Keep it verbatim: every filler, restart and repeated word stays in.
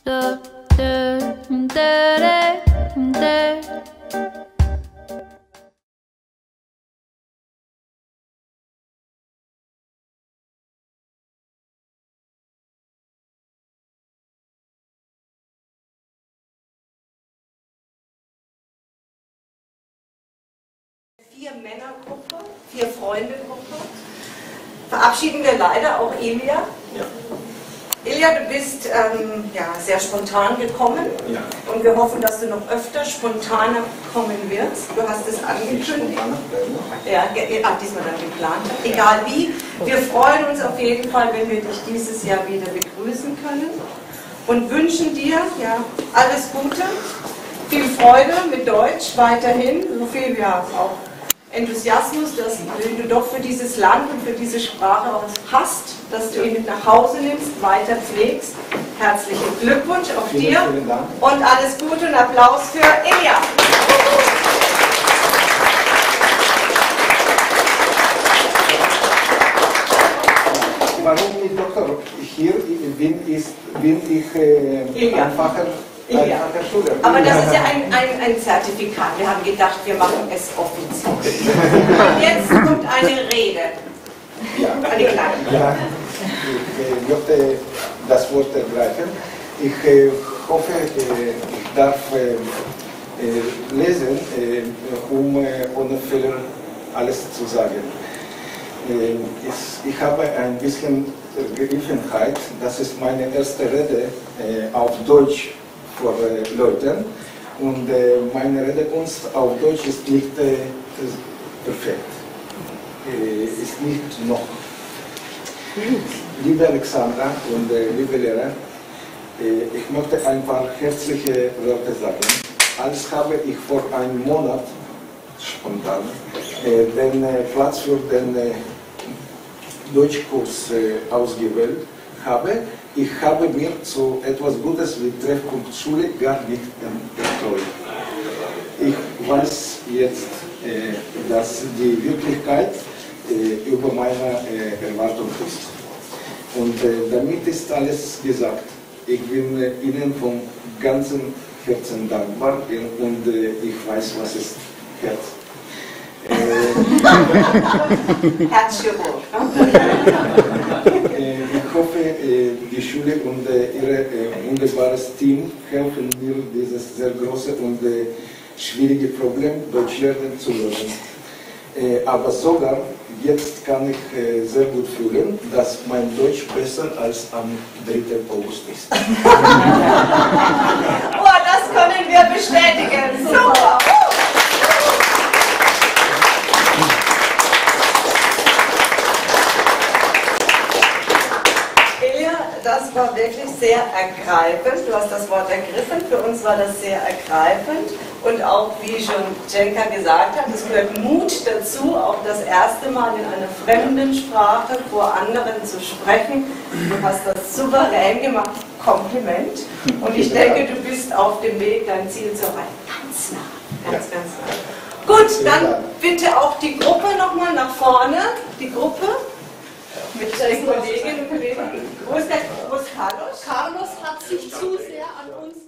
da, da, da, da, da. Vier Männergruppe, vier Freunde-Gruppe. Verabschieden wir leider auch Elia. Ja. Elia, du bist ähm, ja, sehr spontan gekommen. Ja. Und wir hoffen, dass du noch öfter spontaner kommen wirst. Du hast es angekündigt. Ja, ge ah, diesmal dann geplant. Egal wie. Wir freuen uns auf jeden Fall, wenn wir dich dieses Jahr wieder begrüßen können. Und wünschen dir ja, alles Gute, viel Freude mit Deutsch weiterhin, so viel ja auch Enthusiasmus, dass du doch für dieses Land und für diese Sprache auch hast, dass du ihn mit nach Hause nimmst, weiter pflegst. Herzlichen Glückwunsch auch vielen, dir vielen Dank. Und alles Gute und Applaus für Elia. Warum nicht Doktor? Hier bin ich, bin ich äh, einfacher. Ja. Aber das ist ja ein, ein, ein Zertifikat. Wir haben gedacht, wir machen es offiziell. Und jetzt kommt eine Rede. Ja. Eine kleine. Ja. Ich möchte das Wort ergreifen. Ich äh, hoffe, äh, ich darf äh, äh, lesen, äh, um äh, ohne Fehler alles zu sagen. Äh, ich, ich habe ein bisschen Geriffenheit. Das ist meine erste Rede äh, auf Deutsch vor äh, Leuten, und äh, meine Redekunst auf Deutsch ist nicht äh, perfekt, äh, ist nicht noch. Liebe Alexandra und äh, liebe Lehrer, äh, ich möchte ein paar herzliche Worte sagen. Als habe ich vor einem Monat spontan äh, den äh, Platz für den äh, Deutschkurs äh, ausgewählt habe. Ich habe mir zu etwas Gutes wie Treffpunkt Schule gar nicht erträumt. Ich weiß jetzt, äh, dass die Wirklichkeit äh, über meine äh, Erwartung ist. Und äh, damit ist alles gesagt. Ich bin äh, Ihnen von ganzem Herzen dankbar, und äh, ich weiß, was ist Herz. Herzchirurg. Ich hoffe, die Schule und ihr wunderbares Team helfen mir, dieses sehr große und schwierige Problem Deutsch lernen zu lösen. Aber sogar jetzt kann ich sehr gut fühlen, dass mein Deutsch besser als am dritten August ist. Oh, das können wir bestätigen. Super! Das war wirklich sehr ergreifend. Du hast das Wort ergriffen. Für uns war das sehr ergreifend. Und auch, wie schon Jenka gesagt hat, es gehört Mut dazu, auch das erste Mal in einer fremden Sprache vor anderen zu sprechen. Du hast das souverän gemacht. Kompliment. Und ich denke, du bist auf dem Weg, dein Ziel zu erreichen. Ganz nah. Ganz, ganz nah. Gut, dann bitte auch die Gruppe nochmal nach vorne. Die Gruppe. Mit den Kolleginnen und Kollegen. Wo ist, der, wo ist Carlos? Carlos hat sich zu sehr an uns